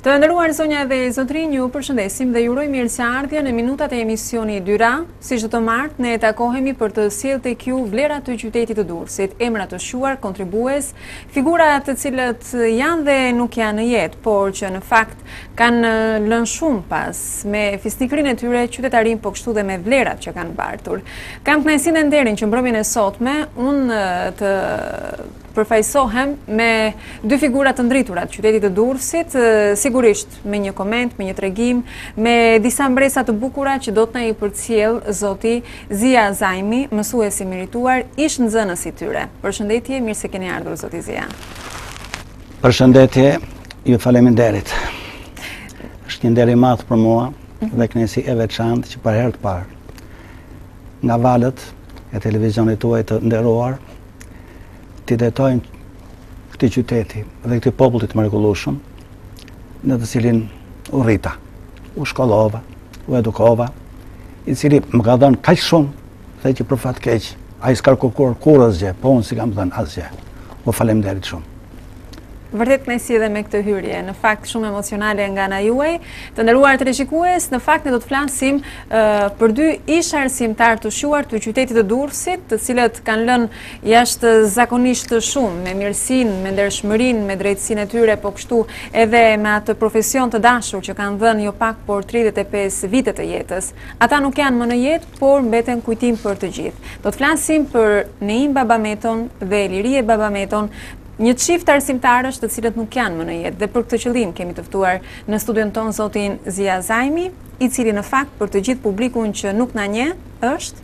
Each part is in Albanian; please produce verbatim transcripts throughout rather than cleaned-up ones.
Të nderuar zonja dhe zotrinj, ju përshëndesim dhe ju urojmë mirëseardhje në minutat e emisionit Dyrrah. Si çdo martë ne takohemi për të sjellë tek ju vlerat të qytetit të Durrësit, emra të shuar, kontribues, figura të cilët janë dhe nuk janë në jetë, por që në fakt kanë lënë shumë pas me fisnikrinë e tyre qytetarin, po kështu dhe me vlerat që kanë mbartur. Kam kënaqësinë e nderin që mbrëmjen e sotme unë të përfaqësohem me dy figura të ndritura të qytetit të Durrësit, sigurisht me një koment, me një tregim, me disa mbresa të bukura që do të na i përcjell zoti Zija Zajmi, mësues i merituar, ish nxënës i tyre. Përshëndetje, mirë se keni ardhur zoti Zija. Përshëndetje, ju faleminderit. Është një nder i madh për mua dhe kënaqësi e veçantë që për herë të parë nga valët e televizionit tuaj të nderuar t'i detojnë këti qyteti dhe këti popullit mrekullueshëm në të cilin u rrita, u shkollova, u edukova, i cili më ka dhënë kaq shumë dhe që për fat keq ai s'ka kërkuar kur asgjë, po unë si kam dhënë asgjë. U faleminderit shumë. Vërtet kënaqësi edhe me këtë hyrje, në fakt shumë emocionale nga ana juaj. Të nderuar teleshikues, në fakt ne do të flasim uh, për dy ish arsimtar të shuar të qytetit të Durrësit, të cilët kanë lënë jashtë zakonisht të shumë me mirësinë, me ndershmërinë, me drejtësinë e tyre, po kështu edhe me atë profesion të dashur që kanë dhënë jo pak por tridhjetë e pesë vite të jetës. Ata nuk janë më në jetë, por mbeten kujtim për të gjithë. Do të flasim për Neim Babameton dhe Lirie Babameton, një çift arsimtarësh të cilët nuk janë më në jetë, dhe për këtë qëllim kemi të ftuar në studion ton zotin Zija Zajmi, i cili në fakt për të gjithë publikun që nuk na njeh është.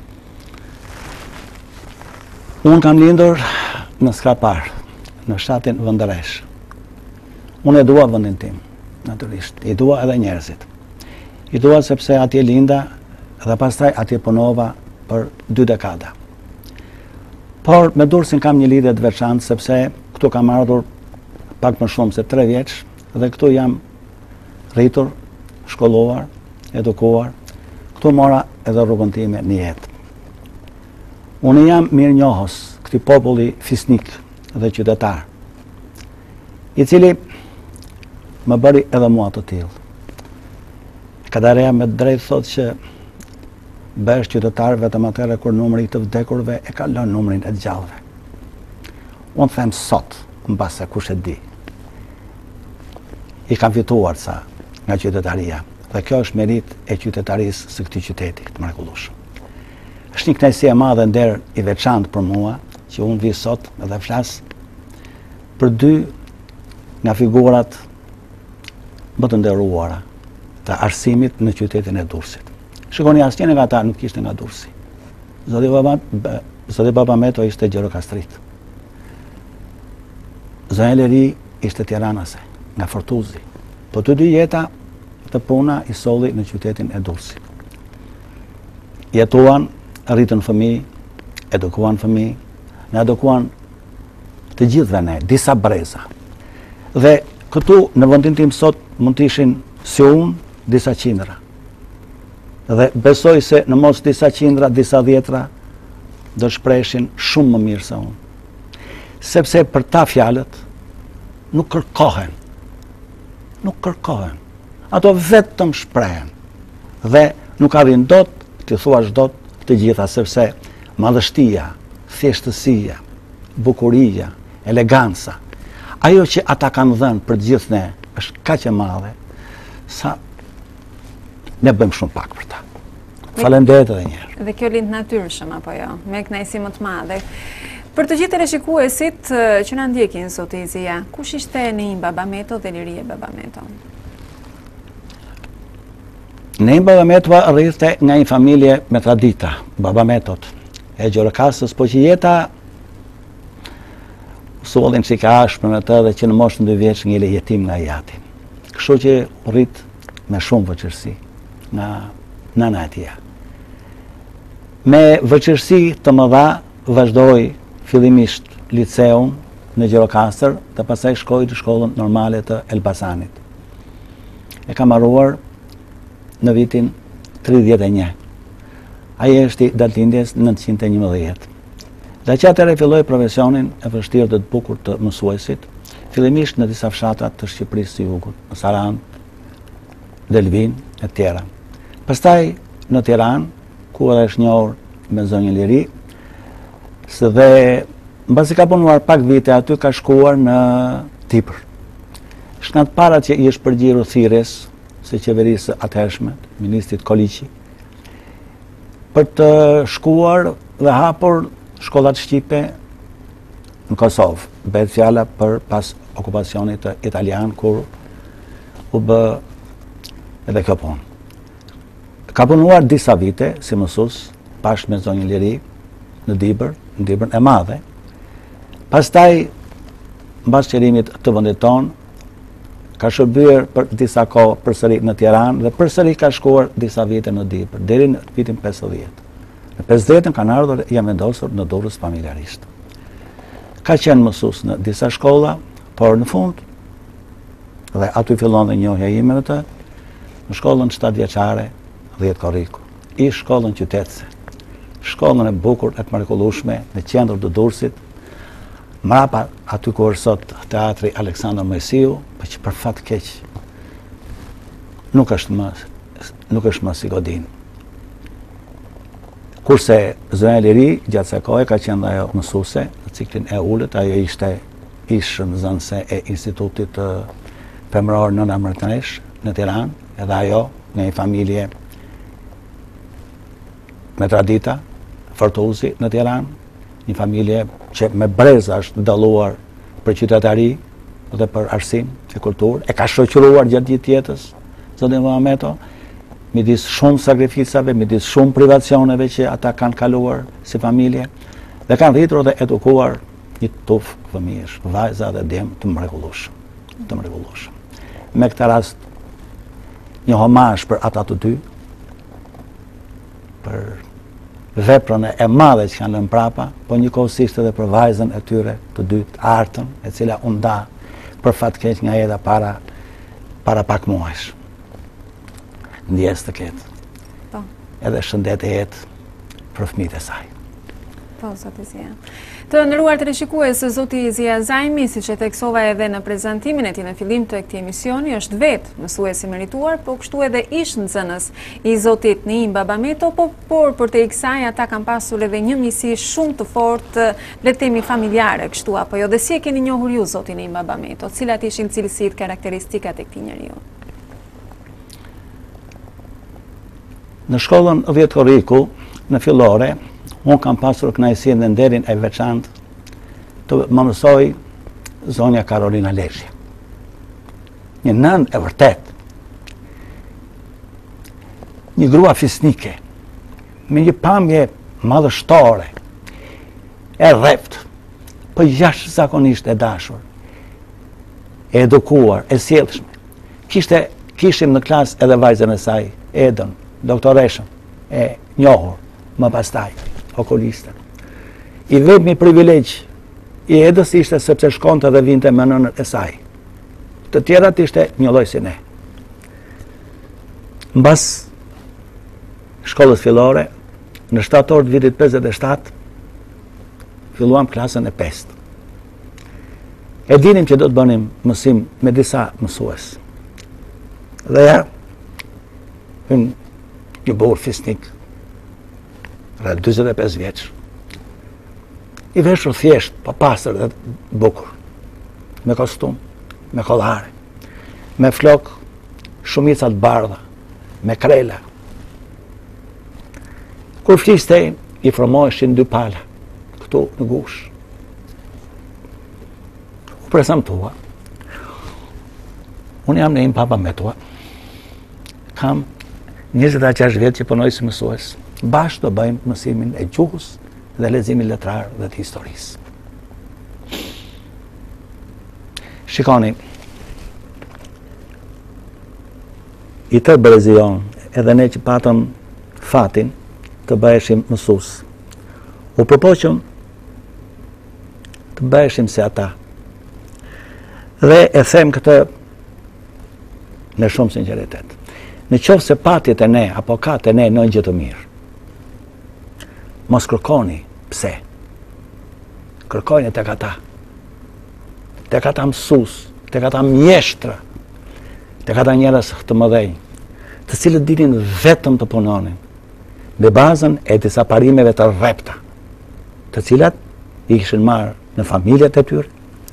Unë kam lindur në Skrapar, në fshatin Vëndëresh. Unë e dua vendin tim, natyrisht. I dua edhe njerëzit. I dua sepse atje linda dhe pastaj atje punova për dy dekada. Por me Durrësin kam një lidhje të veçantë sepse këtu kam ardhur pak më shumë se tre vjeç dhe këtu jam rritur, shkolluar, edukuar. Këtu mora edhe rrugën time në jetë. Unë jam mirënjohës këtij populli fisnik dhe qytetar, i cili më bëri edhe mua të tillë. Kadareja me drejt thotë që bëhesh qytetar vetëm atëherë kur numri i të vdekurve e kalon numrin e të gjallëve. Unë them sot, mbase kush e di, i kam fituar sa nga qytetaria, dhe kjo është merit e qytetarisë së këtij qyteti të mrekullueshëm. Është një kënaqësi e madhe, nder i veçantë për mua që unë vi sot dhe flas për dy nga figurat më të nderuara të arsimit në qytetin e Durrësit. Shikoni, asnjë nga ata nuk ishte nga Durrësi. Zoti Baba, Zoti Babameto ishte Gjirokastrit. Zonja Leri ishte tiranase, nga Fortuzi. Po të dy jeta të puna i solli në qytetin e Durrësit. Jetuan, rritën fëmijë, edukuan fëmijë, në edukuan të gjithëve ne, disa breza. Dhe këtu në vendin tim sot mund të ishin si unë disa qindra. Dhe besoj se në mos disa qindra, disa dhjetra do shpreshin shumë më mirë se unë. Sepse për ta fjalët nuk kërkohen. Nuk kërkohen. Ato vetëm shprehen. Dhe nuk arrin dot të thuash dot të gjitha, sepse madhështia, thjeshtësia, bukuria, eleganca, ajo që ata kanë dhënë për të gjithë ne është kaq e madhe sa ne bëjmë shumë pak për ta. Faleminderit edhe një herë. Dhe kjo lind natyrshëm apo jo, me kënaqësi më të madhe. Për të gjithë teleshikuesit që na ndjekin zoti Zija, kush ishte Neim Babameto dhe Lirie Babameto? Neim Babameto rriste nga një familje me tradita, Babametot, e Gjirokastës, po që jeta sollin që ka ashpër në të dhe që në moshën dy vjeç ngele jetim nga jati. Kështu që rrit me shumë vëqërsi nga nëna e tij. Me vëqërsi të mëdha vazhdoi fillimisht liceun në Gjirokastër dhe pastaj shkoi në shkollën normale të Elbasanit. E ka mbaruar në vitin tridhjetë e një. Ai është i datëlindjes nëntëqind e njëmbëdhjetë. Dhe që atëre filloi profesionin e vështirë dhe të bukur të mësuesit, fillimisht në disa fshatra të Shqipërisë së Jugut, në Sarandë, Delvin e tjera. Pastaj në Tiranë, ku edhe është njohur me zonjën Liri, se dhe mbasi ka punuar pak vite aty, ka shkuar në Tipër. Shknat para që i është përgjiru thirrjes së qeverisë atëhershme, ministrit Koliqi, për të shkuar dhe hapur shkollat shqipe në Kosovë. Bëhet fjala për pas okupacionit të italian, kur u bë edhe kjo punë. Ka punuar disa vite si mësues bashkë me zonjën Liri në Dibër, në Dibrën e Madhe. Pastaj, mbas qërimit të vendit tonë, ka shërbyer për disa kohë përsëri në Tiranë dhe përsëri ka shkuar disa vite në Dibër, deri në vitin pesëdhjetë. Në pesëdhjetën kanë ardhur dhe janë vendosur në Durrës familjarisht. Ka qenë mësues në disa shkolla, por në fund, dhe aty fillon dhe njohja ime në të, në shkollën shtatë vjeçare, dhjetë korriku, i shkollën qytetëse, shkollën e bukur e të mrekullueshme në qendër të Durrësit, mrapa aty ku është sot teatri Aleksandër Mojsiu, për që për fat keq nuk është më nuk është më si godin. Kurse zonja Liri gjatë kësaj kohe ka qenë ajo mësuese në ciklin e ulët, ajo ishte ish nxënëse e Institutit Femëror Nëna Mërtënesh në Tiranë, edhe ajo në një familje me tradita, fortuzi në Tiranë, një familje që me breza është dalluar për qytetari dhe për arsim e kulturë, e ka shoqëruar gjatë gjithë jetës, zotin Muhameto, midis shumë sakrificave, midis shumë privacioneve që ata kanë kaluar si familje, dhe kanë rritur dhe edukuar një tuf fëmijësh, vajza dhe djem të mrekullueshëm, të mrekullueshëm. Me këtë rast, një homazh për ata të dy, për veprën e madhe që kanë lënë prapa, po njëkohësisht edhe për vajzën e tyre të dytë, Artën, e cila u nda për fat keq nga jeta para para pak muajsh. Ndjes të ketë. Po. Edhe shëndet e jetë për fëmijët e saj. Po, zoti Zija. Të nderuar teleshikues, zoti Zija Zajmi, siç e theksova edhe në prezantimin e tij në fillim të këtij emisioni, është vetë mësues i merituar, po kështu edhe ish nxënës i zotit Neim Babameto, po por përtej kësaj ata kanë pasur edhe një misi shumë të fortë, le të themi familjare kështu apo jo. Dhe si e keni njohur ju zotin Neim Babameto? Cilat ishin cilësitë, karakteristikat e këtij njeriu? Në shkollën dhjetë korriku, në fillore, unë kam pasur kënaqësinë dhe nderin e veçantë të më mësoj zonja Karolina Lezhja. Një nën e vërtet, një grua fisnike, me një pamje madhështore, e rreft, po jashtëzakonisht e dashur, e edukuar, e sjellshme. Kishte kishim në klasë edhe vajzën e saj, Edën, doktoreshën, e njohur, më pastaj, okulistën. I vetmi privilegj i Edës ishte sepse shkonte dhe vinte me nënën e saj. Të tjerat ishte një lloj si ne. Mbas shkollës fillore, në shtator të vitit pesëdhjetë e shtatë, filluam klasën e pestë. E dinim që do të bënim mësim me disa mësues. Dhe ja, unë një burr fisnik, rreth dyzet e pesë vjeç, i veshur thjesht, pa pastër dhe bukur, me kostum, me kollare, me flok, shumica të bardha, me krela. Kur fliste, i formoheshin dy pala, këtu në gush. U prezantua. Unë jam Neim Babameto. Kam njëzet e gjashtë vjetë që punoj si mësues. Bashkë do bëjmë mësimin e gjuhës dhe leximin letrar dhe të historisë. Shikoni, i tërë Brezion, edhe ne që patëm fatin të bëheshim mësues, u përpoqëm të bëheshim si ata. Dhe e them këtë me shumë sinqeritet. Në qoftë se patjet e ne, apo ka të ne në gjë të mirë, mos kërkoni pse. Kërkojnë tek ata. Tek ata mësues, tek ata mjeshtra, tek ata njerëz të mëdhenj, të cilët dinin vetëm të punonin, me bazën e disa parimeve të rrepta, të cilat i kishin marrë në familjet e tyre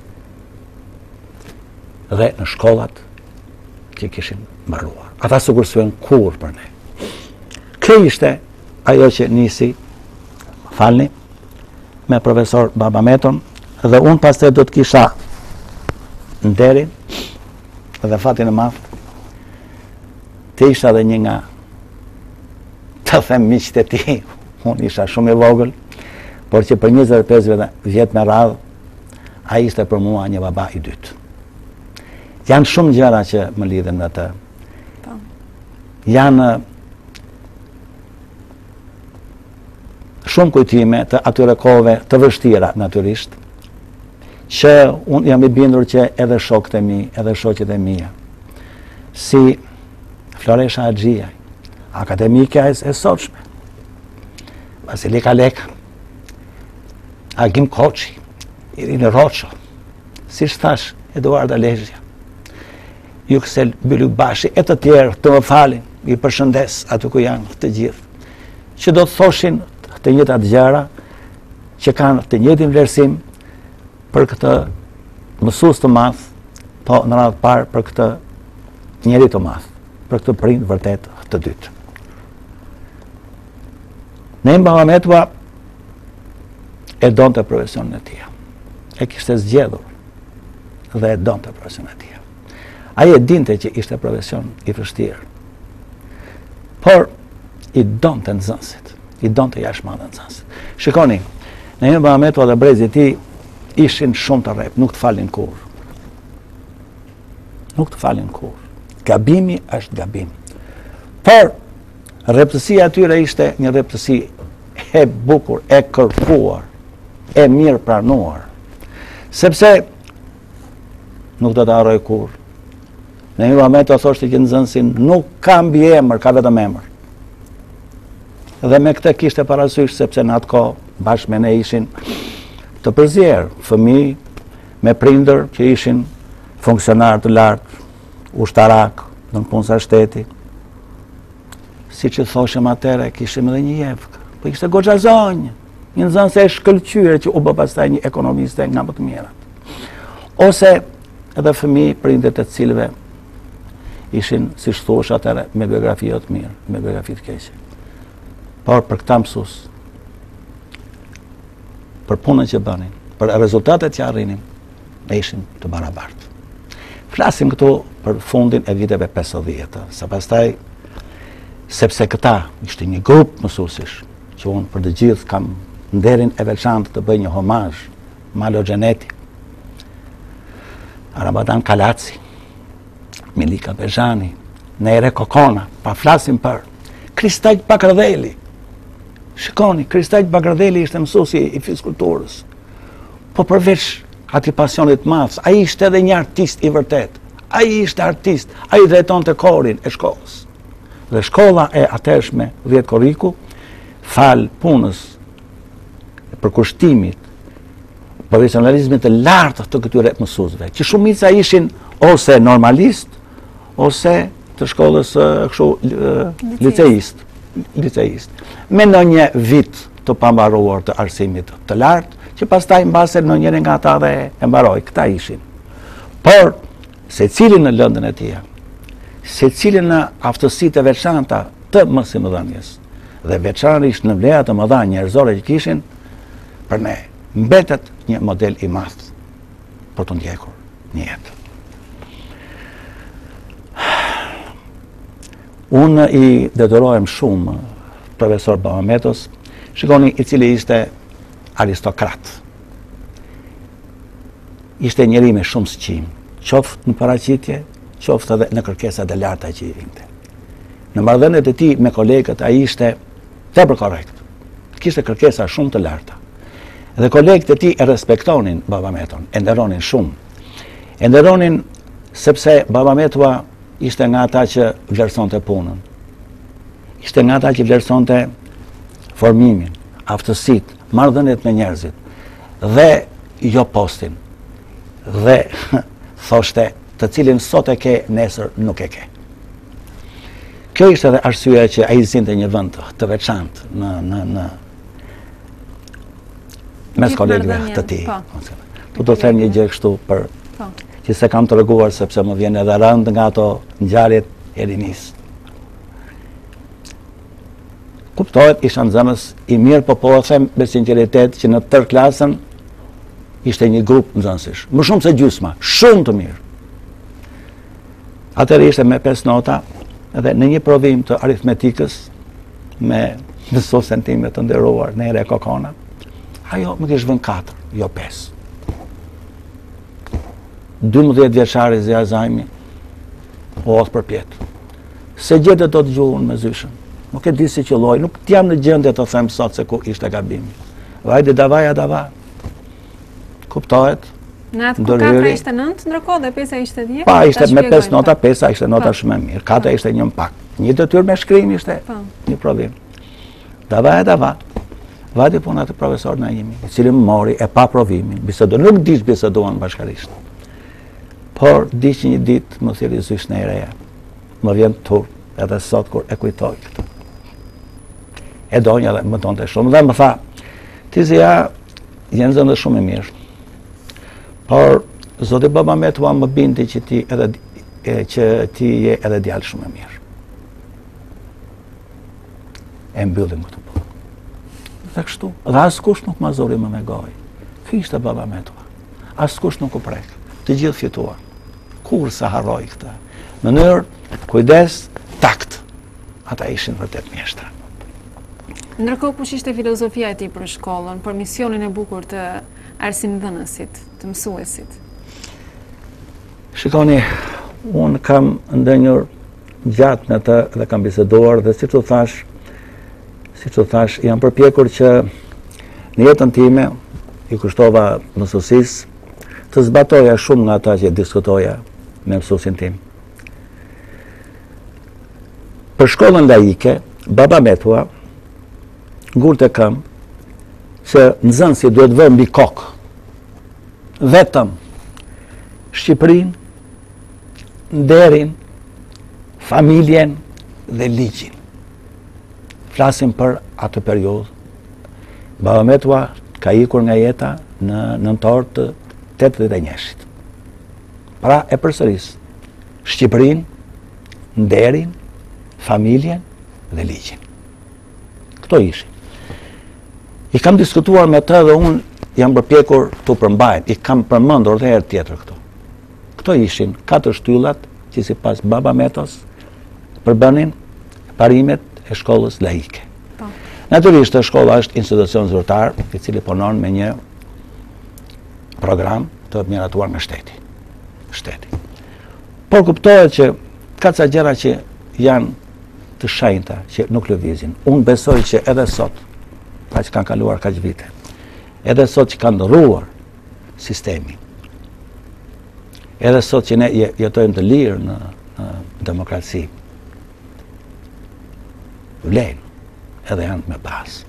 dhe në shkollat që kishin mbaruar. Ata s'u kursyen kur për ne. Kjo ishte ajo që nisi, falni, me profesor Babameton, dhe unë pastaj do të kisha nderin dhe fatin e madh të isha dhe një nga të them miqtë e tij. Unë isha shumë i vogël, por që për njëzet e pesë vjet me radhë, ai ishte për mua një baba i dytë. Janë shumë gjëra që më lidhen me të. Janë shumë kujtime të atyre kohëve të vështira natyrisht, që unë jam i bindur që edhe shokët e mi, edhe shoqet e mia, si Floresha Axhia, akademike e sotshme, Vasilika Leka, Agim Koçi, Irine Roço, si thash, Eduarda Lezhja, Yüksel Bylykbashi, e të tjerë të më falin, i përshëndes aty ku janë të gjithë, që do të thoshin të njëjtat gjëra, që kanë të njëjtin vlerësim për këtë mësues të madh, po në radhë parë për këtë njeri të madh, për këtë prind vërtet të dytë. Ne Babametua e donte profesionin e tij. E kishte zgjedhur dhe e donte profesionin e tij. Ai e dinte që ishte profesion i vështirë, por i donte nxënësit, i donte jashtëmadhe nxënësit. Shikoni, në një Babametua dhe brezi i tij ishin shumë të rrep, nuk të falin kur. Nuk të falin kur. Gabimi është gabim. Por, rreptësia atyre ishte një rreptësi e bukur, e kërkuar, e mirë pranuar. Sepse, nuk do të harroj kur. Në një moment të thoshte që nxënësin nuk ka mbi emër, ka vetëm emër. Dhe me këtë kishte parasysh, sepse në atë kohë, bashkë me ne ishin të përzierë, fëmijë me prindër që ishin funksionar të lartë, ushtarak, në punë sa shteti. Si që thoshëm atëre, kishim edhe një jevkë, po ishte goxha zonjë, një nxënëse e shkëlqyer që u bë pastaj një ekonomiste nga më të mirat. Ose edhe fëmijë prindët e cilëve ishin, si thosh atëre, me biografi jo të mirë, me biografi të keqe. Por për këta mësues, për punën që bënin, për rezultatet që arrinin, ne ishim të barabartë. Flasim këtu për fundin e viteve pesëdhjetë, sa pastaj, sepse këta ishte një grup mësuesish, që unë për të gjithë kam nderin e veçantë të bëj një homazh, Malo Xheneti, Arabadan Kalaci, Milika Bezhani, Nere Kokona, pa flasim për Kristaj Bakardheli. Shikoni, Kristaj Bakardheli ishte mësuesi i fizikulturës. Po përveç atij pasionit madh, ai ishte edhe një artist i vërtet. Ai ishte artist, ai drejtonte korin e shkollës. Dhe shkolla e atëhershme dhjetë Korriku, fal punës e përkushtimit, profesionalizmit të lartë të këtyre mësuesve, që shumica ishin ose normalist, ose të shkollës kështu liceist, liceist, me ndonjë vit të pambaruar të arsimit të lartë, që pastaj mbase në njërin nga ata dhe e mbaroi, këta ishin. Por, se cilin në lëndën e tij, se cilin në aftësitë e veçanta të mësimdhënies, dhe veçanërisht në vlerat të mëdha njerëzore që kishin, për ne mbetet një model i madh për të ndjekur një jetë. Unë i detyrohem shumë profesor Babametos, shikoni, i cili ishte aristokrat. Ishte njeri me shumë sqim, qoftë në paraqitje, qoftë edhe në kërkesat e larta që i vinte. Në marrëdhëniet e tij me kolegët, ai ishte tepër korrekt. Kishte kërkesa shumë të larta. Dhe kolegët e tij e respektonin Babameton, e nderonin shumë. E nderonin sepse Babametua ishte nga ata që vlerësonte punën. Ishte nga ata që vlerësonte formimin, aftësitë, marrëdhëniet me njerëzit, dhe jo postin. Dhe thoshte, të cilin sot e ke, nesër nuk e ke. Kjo ishte edhe arsyeja që ai zinte një vend të veçantë në në në mes kolegëve të tij. Po do të them një gjë kështu për që se kam treguar sepse më vjen edhe rënd nga ato ngjarjet e rinisë. Kuptohet, isha nxënës i mirë, po po e them me sinqeritet që në tërë klasën ishte një grup nxënësish, më shumë se gjysma, shumë të mirë. Atëherë ishte me pesë nota, edhe në një provim të aritmetikës me mësuesen time të nderuar në ere kokona, ajo më kishte vënë katër, jo pesë. dymbëdhjetë vjeçari Zija Zajmi o odh për pjetë. Se gjetë do të gjuhun me zyshën. Nuk e di si qëlloj, nuk t'jam në gjendje të them sot se ku ishte gabimi. Vajde davaja dava. Kuptohet? Në atë ku katra ishte nëntë, ndërkohë dhe pesa ishte dhjetë? Pa, ishte me pesë nota, pesa ishte nota shumë e mirë. Katra ishte një pak. Një detyrë me shkrim ishte një provim. Davaja dava. Vajde puna të profesor në imi, i cili më mori e pa provimin. Bisedo, nuk dish bisedoan bashkarisht. Por, di që një ditë më thiri zysh në ereja. Më vjen tur, edhe sot kur e kujtoj këtë. E donja dhe më tonte shumë. Dhe më tha, ti Zija, jenë zëndë shumë e mirë. Por, zoti baba me tua më bindi që ti edhe e, që ti je edhe djalë shumë e mirë. E mbyllim këtë punë. Dhe kështu. Dhe askush nuk ma zori më me gojë. Ky ishte baba me tua. Askush nuk u prek. Të gjithë fituan. Kur sa harroj këtë. Mënyrë, kujdes, takt. Ata ishin vërtet mjeshtra. Ndërkohë, kush ishte filozofia e tij për shkollën, për misionin e bukur të arsimdhënësit, të mësuesit? Shikoni, unë kam ndënjur gjatë në të dhe kam biseduar dhe si që thash, si që thash, jam përpjekur që në jetën time i kushtova mësuesisë të zbatoja shumë nga ata që diskutoja me mësuesin tim. Për shkollën laike, baba me tua ngurtë e kam që nxënësi duhet vënë mbi kokë vetëm Shqipërinë, nderin, familjen dhe ligjin. Flasim për atë periudhë. Baba me tua ka ikur nga jeta në nëntor të tetëdhjetë e njëzet. Pra e përsëris Shqipërinë, nderin, familjen dhe ligjin. Këto ishin. I kam diskutuar me të dhe unë jam përpjekur të përmbajt, i kam përmendur dhe herë tjetër këto. Këto ishin katër shtyllat që sipas baba metos përbënin parimet e shkollës laike. Natyrisht shkolla është institucion zyrtar, i cili punon me një program të miratuar nga shteti. Shteti. Por kuptohet që ka ca gjëra që janë të shenjta, që nuk lëvizin. Unë besoj që edhe sot, pa që kanë kaluar kaq vite, edhe sot që kanë ndërruar sistemi, edhe sot që ne jetojmë të lirë në, në demokraci, vlejnë, edhe janë me bazë.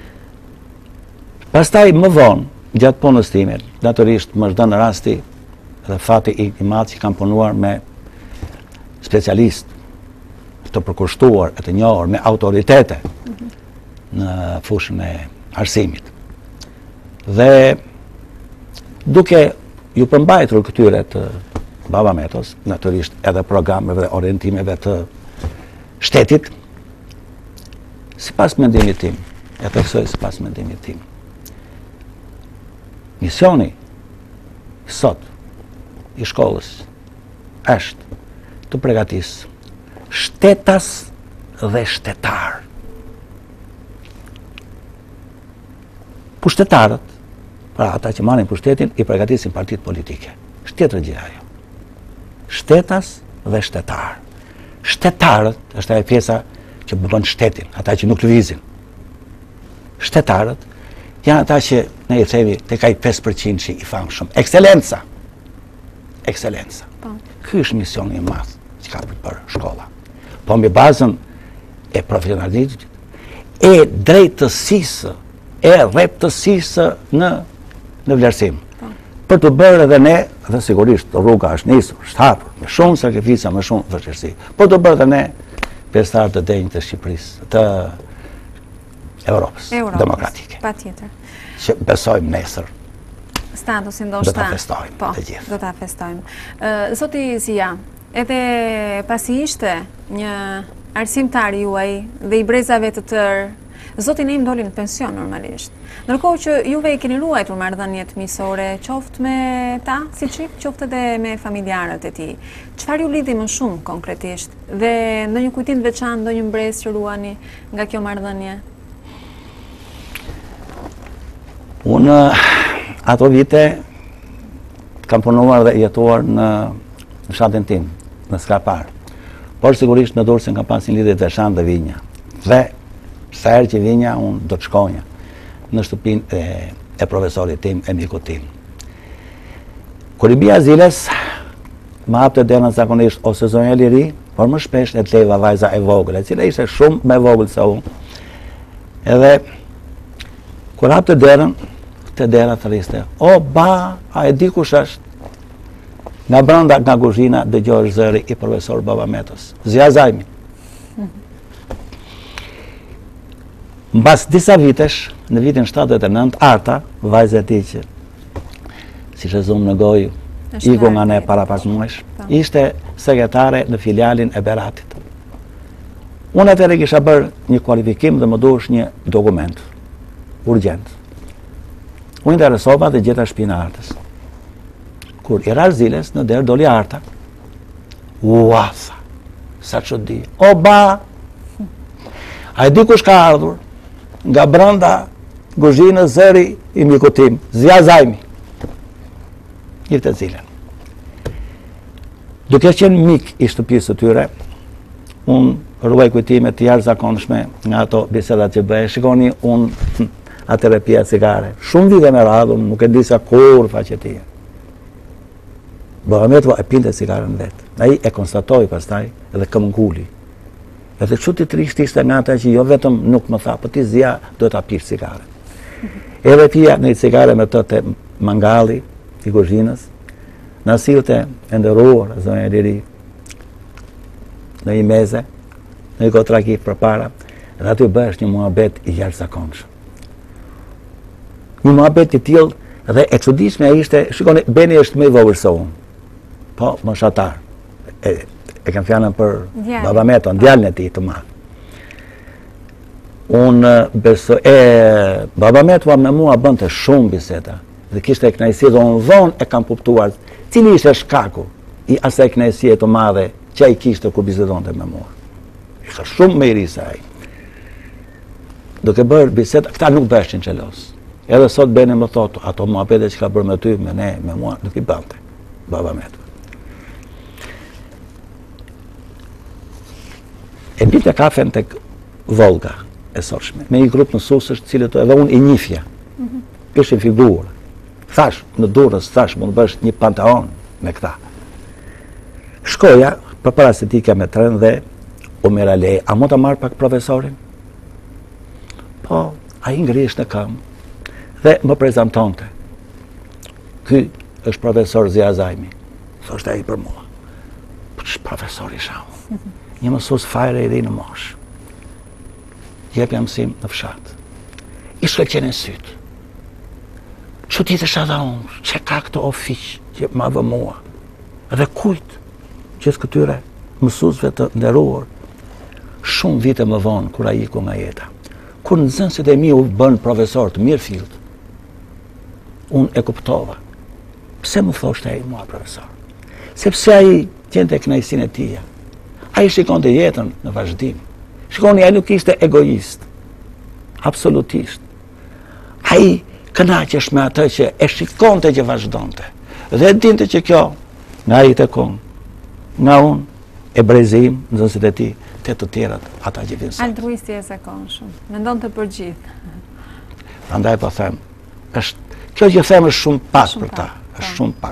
Pastaj më vonë, gjatë punës time, natyrisht më është dhënë rasti dhe fati i, i madh që kam punuar me specialistë të përkushtuar e të njohur me autoritete mm-hmm. në fushën e arsimit. Dhe duke ju përmbajtur këtyre të baba metos, natyrisht edhe programeve dhe orientimeve të shtetit, sipas mendimit tim, e theksoj sipas mendimit tim, misioni sot i shkollës është të përgatisë shtetas dhe shtetar. Pushtetarët, pra ata që marrin pushtetin, i përgatisin partitë politike. Shtjetër gjë ajo. Shtetas dhe shtetar. Shtetarët është ajo pjesa që bën shtetin, ata që nuk lëvizin. Shtetarët janë ata që ne i themi tek ai pesë përqind që i famshëm. Ekscelenca. Ekscelenca. Ky është misioni i madh që ka për shkolla. Po mbi bazën e profesionalizmit, e drejtësisë, e rreptësisë në, në vlerësim. Pa. Për të bërë edhe ne, dhe sigurisht rruga është nisur, është hapur, me shumë sakrifica, me shumë vështirësi, për të bërë edhe ne pjesëtar të denjë të Shqipërisë, të Europës demokratike. Pa tjetër. Që besojmë nesër. Statusin do shta. Do ta festojmë po, të gjithë. Do ta festojmë. Uh, Zoti Zija, edhe pasi ishte një arsimtar juaj dhe i brezave të tërë, Zoti ne im doli në pension normalisht. Ndërkohë që juve i keni ruajtur marrëdhëniet miqësore, qoftë me ta, si çik, qoftë edhe me familjarët e tij. Çfarë ju lidhi më shumë konkretisht? Dhe ndonjë kujtim të veçantë, ndonjë mbresë që ruani nga kjo marrëdhënie? Unë ato vite kam punuar dhe jetuar në fshatin tim, në Skarpar. Por sigurisht në Durrës kam pasur lidhje të veçantë dhe Vinja. Dhe sa herë që Vinja, unë do të shkonja në shtëpinë e, e profesorit tim, e mikut tim. Kur i bija Ziles, më hapte derën zakonisht ose zonja Liri, por më shpesh e Leva, vajza e vogël, e cila ishte shumë më e vogël se unë. Edhe kur hapte derën, te dera të riste, o ba, a e di kush është? Nga brenda nga kuzhina dëgjohesh zëri i profesor Babametës, Zija Zajmi. Mbas disa vitesh, në vitin shtatëdhjetë e nëntë, Arta, vajza e tij që si që zumë në gojë, iku nga ne para pak muesh, ishte sekretare në filialin e Beratit. Unë atëherë kisha bërë një kualifikim dhe më duhesh një dokument, urgjent. Unë interesova dhe gjeta shpinë Artës. Kur i rash Ziles, në derë doli Arta. Ua, tha, sa që di. O, ba, a e di kush ka ardhur? Nga brenda kuzhinës zëri i mikut tim, Zija Zajmi. Ishte Zilen. Duke qenë mik i shtëpisë të tyre, unë ruaj kujtime të jashtëzakonshme nga ato bisedat që bëhe. Shikoni, unë atëre pija cigare. Shumë vite me radhë, unë nuk e di sa kur faqetia. Babametova e pinte cigaren vetë. Ai e konstatoi pastaj edhe këmënguli. Edhe çuti trisht ishte nga ata që jo vetëm nuk më tha, po ti Zija do ta pish cigaren. Edhe pija në cigare me të te mangalli i kuzhinës, na sillte e nderuar zonja Liri në një meze, në një kotraki përpara, dhe aty bëhesh një muhabet i jashtëzakonshëm. Një muhabet i tillë dhe e çuditshme ishte, shikoni, Beni është më i vogël se unë. Po, moshatar. E, e kam fjalën për Babameton, djalin e tij të madh. Unë besoj, e Babametova me mua bënte shumë biseda dhe kishte kënaqësi dhe unë vonë e kam kuptuar cili ishte shkaku i asaj kënaqësie të madhe që ai kishte kur bisedonte me mua. Ishte shumë më i ri se ai. Duke bërë biseda, këta nuk bëheshin xhelos. Edhe sot Beni më thotë, ato muhabete që ka bërë me ty, me ne, me mua, nuk i bënte Babametova. E bite kafen tek Volga e sotshme, me një grup mësuesësh, cilët edhe unë i njifja. Ishin figurë. Thash, në Durrës, thash, mund bësh një panteon me këta. Shkoja, përpara se ti me tren dhe u mira lej, a mund të marr pak profesorin? Po, ai ngrihesh në këmbë dhe më prezantonte. Ky është profesor Zija Zajmi. Thoshte ai për mua. Po ç'është profesori shau? Një mësues fare i ri në moshë. Jepja mësim në fshat. I shkëlqen në sytë. Çuditësh edhe unë, që ka këto ofiq që ma vë mua. Edhe kujt, gjithë këtyre mësuesve të nderuar, shumë vite më vonë, kur ai iku nga jeta. Kur nxënësit e mi u bën profesor të mirë fillt, unë e kuptova. Pse më thoshte ai mua profesor? Sepse ai gjente kënaqësinë e tij. Ai shikonte jetën në vazhdim. Shikoni, ai nuk ishte egoist. Absolutisht. Ai kënaqesh me atë që e shikonte që vazhdonte. Dhe e dinte që kjo, nga ai të kon, nga unë, e brezim, nxënësit e tij, te të tjerat, ata që vinë sot. Altruisti e zakonshëm. Mendonte për gjithë. Prandaj po them, është kjo që them është shumë pak për ta, është shumë pak për ta.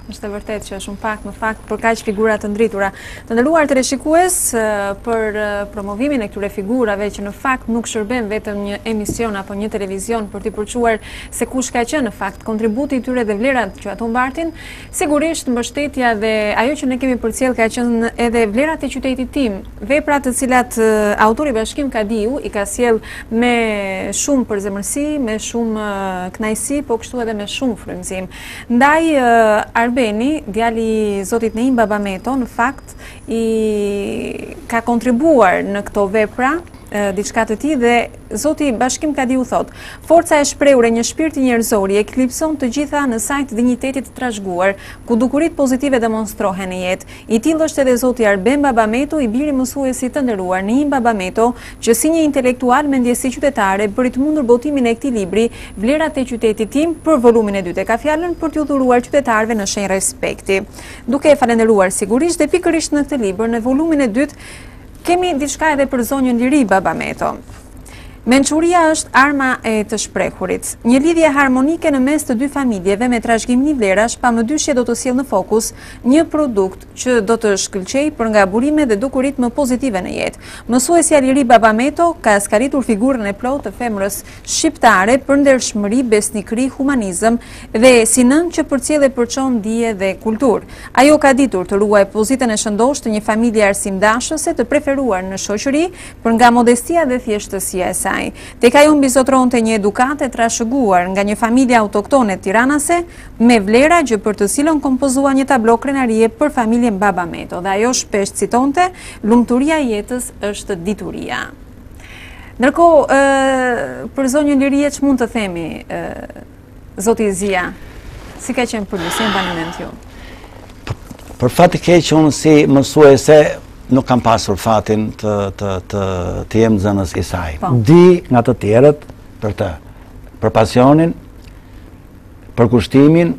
është e vërtet që është un pak në fakt për kaq figura të ndritura. Të nderuar teleshikues, për promovimin e këtyre figurave që në fakt nuk shërben vetëm një emision apo një televizion për t'i përçuar se kush ka qenë në fakt kontributi i tyre dhe vlerat që ato mbartin, sigurisht mbështetja dhe ajo që ne kemi përcjell ka qenë edhe vlerat e qytetit tim, vepra të cilat autori Bashkim Kadiu i ka sjell me shumë përzemërsi, me shumë kënaqësi, po kështu edhe me shumë frymëzim. Ndaj Arbeni, djali zotit Neim Babameto, në fakt i ka kontribuar në këto vepra, diçka të tij dhe zoti Bashkim Kadiu thot: forca e shprehur e një shpirti njerëzor eklipson të gjitha në sajt dinjitetit të trashëguar, ku dukurit pozitive demonstrohen në jetë. I tillë është edhe zoti Arben Babameto, i biri mësuesit të nderuar Neim Babameto, që si një intelektual me ndjesi qytetare bëri të mundur botimin e këtij libri, Vlerat e qytetit tim, për volumin e dytë. Ka fjalën për t'u dhuruar qytetarëve në shenjë respekti. Duke e falendëruar sigurisht dhe pikërisht në këtë libër, në volumin e dytë, kemi diçka edhe për zonjën Liri Babameto. Mençuria është arma e të shprehurit. Një lidhje harmonike në mes të dy familjeve me trashëgimi vlerash pamodyshje do të sjellë në fokus një produkt që do të shkëlqejë për nga burimet dhe dukurit më pozitive në jetë. Mësuesja Liri Babameto ka skaritur figurën e plotë të femrës shqiptare për ndershmëri, besnikëri, humanizëm dhe si nën që përcjell e përçon dije dhe kulturë. Ajo ka ditur të ruajë pozitën e shëndosh të një familje arsimdashëse të preferuar në shoqëri për nga modestia dhe thjeshtësia e saj. Tek ajo mbizotronte një edukate trashëguar nga një familje autoktone tiranase me vlera që për të cilën kompozua një tablo krenarie për familjen Babameto, dhe ajo shpesh citonte: lumturia e jetës është dituria. Ndërkohë, për zonjën Liri, ç'mund të themi, zoti Zija, si ka qenë për ju, si e mbani mend ju? Për fat të keq, unë si mësuese nuk kam pasur fatin të, të, të, të jem zënës i saj. Po. Di nga të tjerët për të, për pasionin, për kushtimin,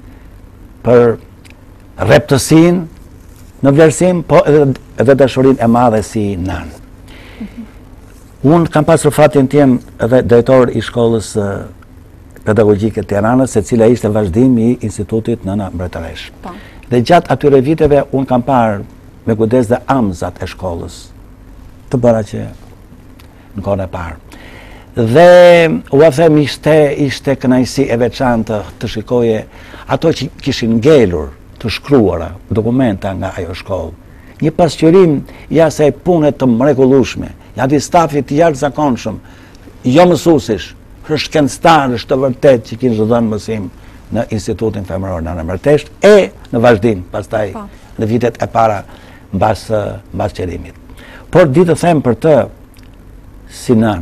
për reptësin në vlerësim, po edhe, edhe dashurin e madhe si nën. Mm-hmm. Unë kam pasur fatin të jem edhe drejtor i shkollës pedagogjike të Tiranës, e cila ishte vazhdim i institutit Nëna Mbretëresh. Po. Dhe gjatë atyre viteve unë kam parë me kujdes dhe amzat e shkollës të bëra që në kohën e parë. Dhe u a them ishte, ishte kënaqësi e veçantë të shikoje ato që kishin ngelur të shkruara dokumenta nga ajo shkollë. Një pasqyrim ja se punë të mrekullueshme, ja di stafi të jashtëzakonshëm, jo mësuesish, shkencëtarësh të vërtet që kishin dhënë mësim në Institutin Femëror Nëna Mbretëresh e në vazhdim pastaj pa. Në vitet e para mbas mbas qërimit. Por di të them për të si nën,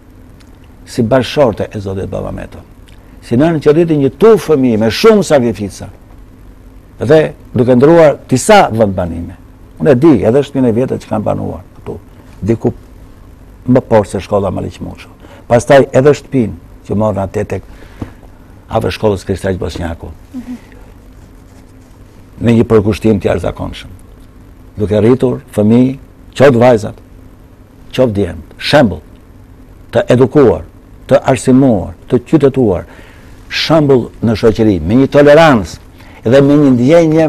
si bashkëshorte e zotit Babameto, si nën që rriti një tu fëmijë me shumë sakrifica dhe duke ndruar disa vendbanime. Unë e di edhe shtëpinë e vjetër që kam banuar këtu, diku më poshtë se shkolla Maliqmusho. Pastaj edhe shtëpinë që morën atë tek afër shkollës Kristaq Bosnjaku. Mm-hmm. Me një përkushtim të jashtëzakonshëm. Duke rritur fëmijë, qoftë vajzat, qoftë djemt, shembull të edukuar, të arsimuar, të qytetuar, shembull në shoqëri, me një tolerancë dhe me një ndjenje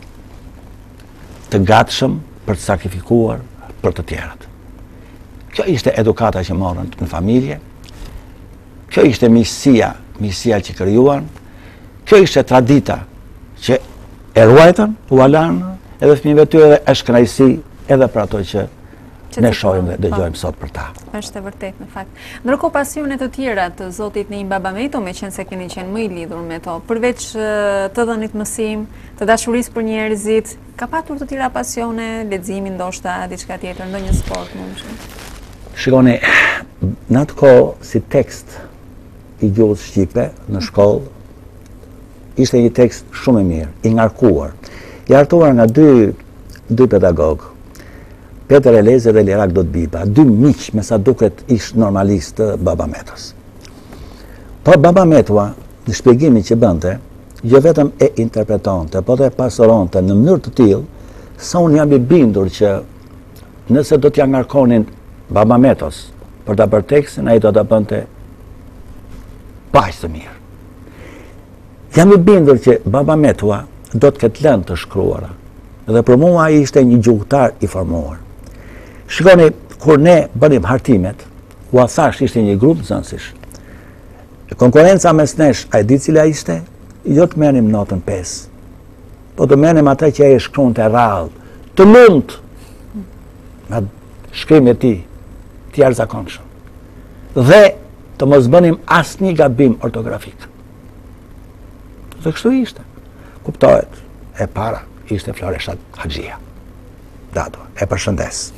të gatshëm për të sakrifikuar për të tjerat. Kjo ishte edukata që morën në familje, kjo ishte miqësia, miqësia që krijuan, kjo ishte tradita që e ruajtën, u alanë, edhe fëmijëve tyre dhe është kënaqësi edhe për ato që, që ne shohim dhe dëgjojmë sot për ta. Është e vërtet në fakt. Ndërkohë pasionet të tjera të zotit Neim Babameto, me qenë se keni qenë më i lidhur me to, përveç të dhënit mësim, të dashurisë për njerëzit, ka patur të tjera pasione, leximi ndoshta, diçka tjetër, ndonjë sport mund të thënë? Shikoni, në atë kohë si tekst i gjuhës shqipe në shkollë, ishte një tekst shumë i mirë, i ngarkuar, i hartuar nga dy, dy pedagogë, Peter Eleze dhe Lirak Dotbiba, dy miq me sa duket ish normalist të Babametos. Por Babametua, në shpjegimin që bënte, jo vetëm e interpretonte, po dhe pasoronte në mënyrë të tillë, sa unë jam i bindur që nëse do t'ja ngarkonin Babametos për ta bërë tekstin, ai do ta bënte paq të mirë. Jam i bindur që Babametua do të ketë lënë të shkruara. Dhe për mua ai ishte një gjuhëtar i formuar. Shikoni, kur ne bënim hartimet, u a thash ishte një grup nxënësish. Konkurenca mes nesh, a e di cila ishte? Jo të merrim notën pesë, po të merrim atë që ai shkruante rrallë, të lumtë, me shkrimin e tij, të jashtëzakonshëm. Dhe të mos bënim asnjë gabim ortografik. Dhe kështu ishte. Kuptohet, e para ishte Floresha Haxhia. Dato, e përshëndes.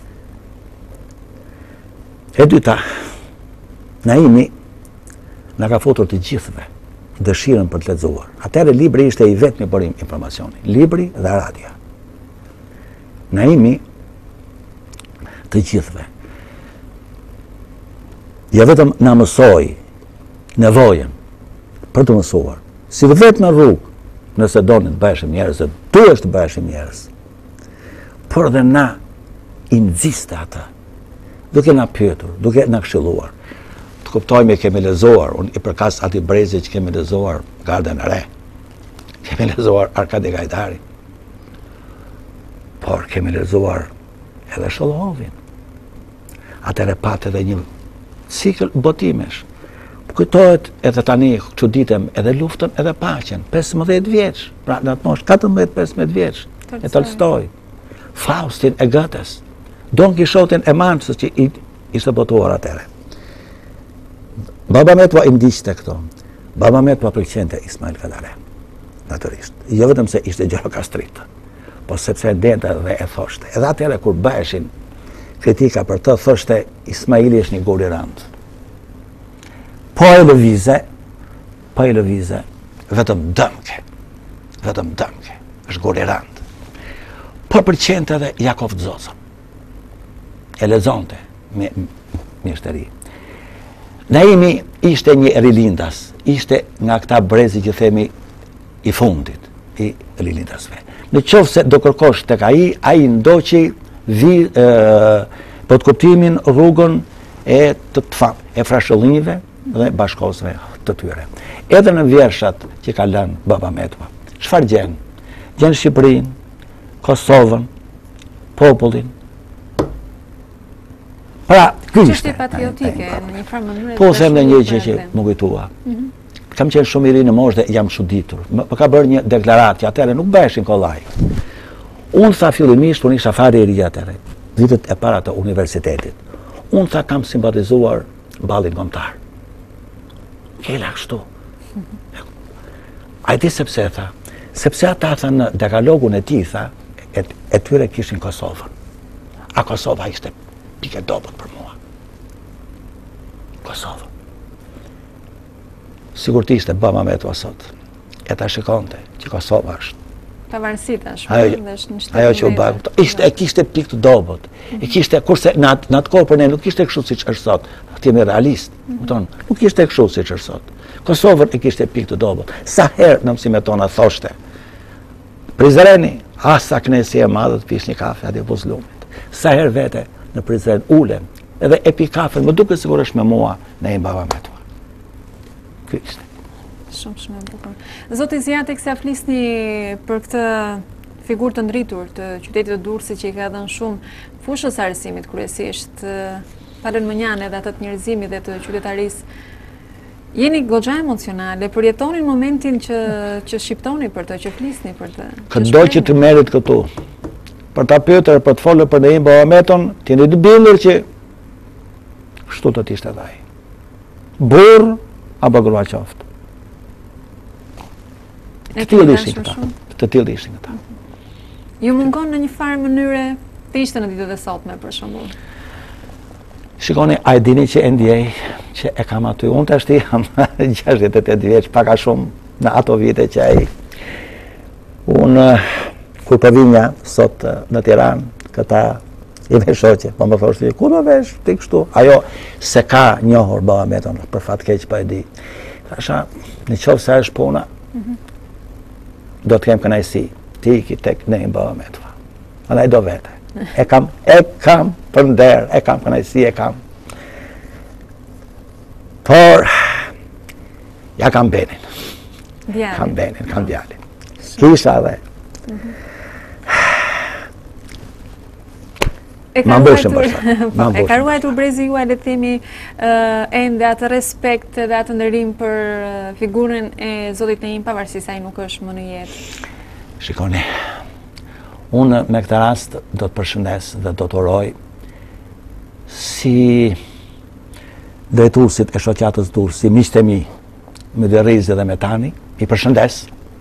E dyta, Naimi na ka futur të gjithëve dëshirën për të lexuar. Atëherë libri ishte i vetmi burim informacioni, libri dhe radio. Naimi të gjithëve. Ja vetëm na mësoi nevojën për të mësuar. Si vetë në rrugë, nëse doni të bëheshim njerëz, dhe duhesh të bëheshim njerëz. Por dhe na i nxiste ata, duke na pyetur, duke na këshilluar. Të kuptojmë e kemi lexuar, unë i përkas atij brezi që kemi lexuar Gardën e Re. Kemi lexuar Arkadi Gajdari. Por kemi lexuar edhe Sholohovin. Atëre pat edhe një cikël botimesh. Kujtohet edhe tani çuditem edhe luftën edhe paqen, pesëmbëdhjetë vjeç, pra në atë moshë katërmbëdhjetë pesëmbëdhjetë vjeç, e Tolstoj, Faustin e Goethes, Don Kishotin e Mansës që i, ishte botuar atëre. Baba me tua i ndiqte këto, baba me tua pëlqente Ismail Kadare, natyrisht. Jo vetëm se ishte gjallokastrit, po sepse dente dhe e thoshte. Edhe atëre kur bëheshin kritika për të, thoshte Ismaili është një gur i rëndë. Po e lëvize, po e lëvize, vetëm dëmke, vetëm dëmke, është gur i rëndë. Po përqente edhe Jakov Zozën, e lexonte me mjeshteri. Naimi ishte një rilindas, ishte nga këta brezi që themi i fundit, i rilindasve. Në qoftë se do kërkosh tek ai, ai ndoqi vi, e, po të kuptimin rrugën e të të e frashëllinjve dhe bashkosve të tyre. Edhe në vjershat që ka lënë baba metua, çfarë gjen? Gjen Shqipërinë, Kosovën, popullin. Pra, ky ishte. Çështje patriotike në një farë mënyrë. Po them në një gjë që më kujtua. Kam qenë shumë i ri në moshë dhe jam çuditur. Më ka bërë një deklaratë që atëherë nuk bëheshin kollaj. Unë tha fillimisht, unë isha fare i ri atëherë, vitet e para të universitetit. Unë tha kam simpatizuar ballin kombëtar. Kela kështu. A i di sepse tha? Sepse ata tha në dekalogun e tij tha, e, e tyre kishin Kosovën. A Kosova ishte pike dobët për mua. Kosovë. Sigur të ishte baba me tua sot. E ta shikonte që Kosova është. Pavarësi tash. Ajo që u bë, ishte e kishte pikë të dobët. E kishte kurse në atë në atë kohë për ne nuk kishte kështu siç është sot. Ti jemi realist, kupton? Nuk kishte kështu siç është sot. Kosovën e kishte pikë të dobët. Sa herë në mësimet tona thoshte. Prizreni, asa knesi e madhe të pish një kafe atje Buzlumit. Sa herë vete në Prizren ulem, edhe e pi kafen, më duke sigurisht me mua në e baba me tua. Ky ishte. Shumë shumë e bukur. Zoti Zija, teksa flisni për këtë figurë të ndritur të qytetit të Durrësit që i ka dhënë shumë fushës arsimit kryesisht, palën mënjan edhe atë të njerëzimit dhe të qytetarisë. Jeni goxha emocionale, përjetonin momentin që që shqiptoni për të, që flisni për të. Këdo që të merret këtu, për ta pyetur, për të folur për Neim Babameton, ti jeni të bindur që kështu do të ishte edhe ai. Burr apo grua qoftë. Të tillë ishin këta. Të tillë ishin këta. Ju mungon në një farë mënyre të ishte në ditët e sotme për shembull. Shikoni, a e dini që e ndjej që e kam aty. Unë tash jam gjashtëdhjetë e tetë vjeç, pak a shumë në ato vite që ai. Unë kur po vinja sot në Tiranë, këta i me shoqe, po më thoshte, ku do vesh ti kështu? Ajo se ka njohur Babameton, për fat keq po e di. Thasha, në qoftë se është puna, do të kem kënaqësi. Ti iki tek Neim Babameton. Andaj do vete. E kam, e kam për nder, e kam kënaqësi, e kam. Por, ja kam Benin. Djalin. Kam Benin, kam djalin. Kisha dhe. E Ma bëshëm përsa. E ka ruajtur brezi juaj, le të themi, ende atë respekt dhe atë nderim për figurën e Zotit Neim, pavarësisht se ai nuk është më në jetë. Shikoni, unë me këtë rast do të përshëndes dhe do të uroj si drejtuesit e shoqatës Durrës, si miqtë e mi, me Dyrrizi dhe me Tani, i përshëndes,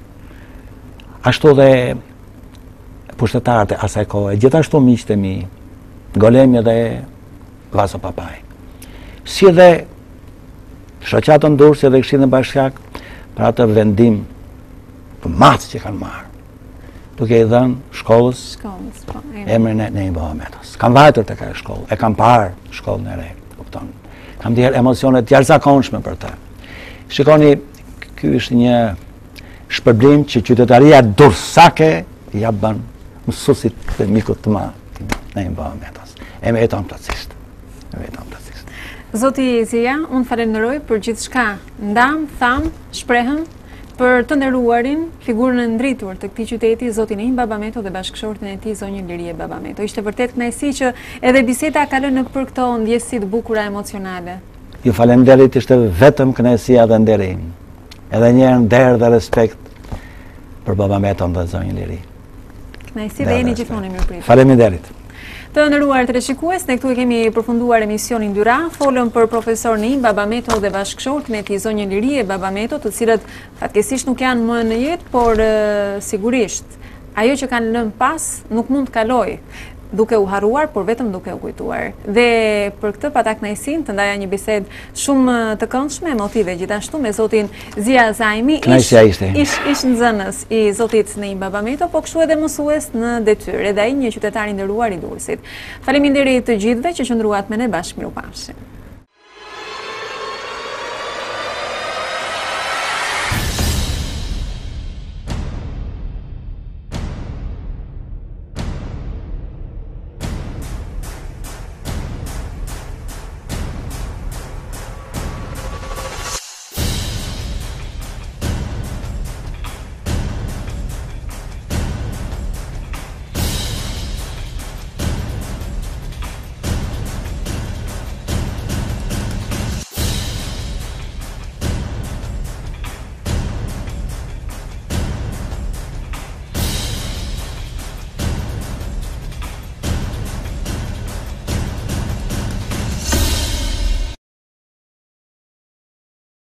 ashtu dhe pushtetarët e asaj kohe, gjithashtu miqtë e mi, Golemi dhe Vaso Papaj. Si dhe shoqatën Durrës dhe Këshillin Bashkiak për atë vendim të madh që kanë marrë, duke i dhënë shkollës emrin e Neim Babametos. Kam vajtur tek ajo shkollë, e kam parë shkollën e re, kupton. Kam ndjer emocione të jashtëzakonshme për të. Shikoni, ky është një shpërblim që qytetaria durrësake ja bën mësuesit dhe mikut të madh Neim Babametos. E me jeton plotësisht. E me jeton plotësisht. Zoti Zija, unë falenderoj për gjithçka. Ndam, tham, shprehem për të nderuarin figurën e ndritur të këtij qyteti, Zotin Neim Babameto dhe bashkëshorten e tij, zonjën Lirie Babameto. Ishte vërtet kënaqësi që edhe biseda ka lënë nëpër këto ndjesi të bukura emocionale. Ju falenderit, ishte vetëm kënaqësia dhe nderim. Edhe një herë nder dhe respekt për Babameton dhe zonjën Lirie. Kënaqësi dhe jeni gjithmonë mirëpritje. Faleminderit. Të nderuar teleshikues, ne këtu e kemi përfunduar emisionin Dyrrah, folëm për profesor Neim Babameto dhe bashkëshorten e tij, zonjën Lirie Babameto, të cilët fatkeqësisht nuk janë më në jetë, por uh, sigurisht ajo që kanë lënë pas nuk mund të kalojë duke u harruar, por vetëm duke u kujtuar. Dhe për këtë pata kënaqësinë të ndaja një bisedë shumë të këndshme, emotive gjithashtu me zotin Zija Zajmi, ish, ish, ish nxënës i zotit Neim Babameto, po kështu edhe mësues në detyrë, edhe ai një qytetar i nderuar i Durrësit. Faleminderit të gjithëve që qëndruat me ne, bashkë mirupafshim.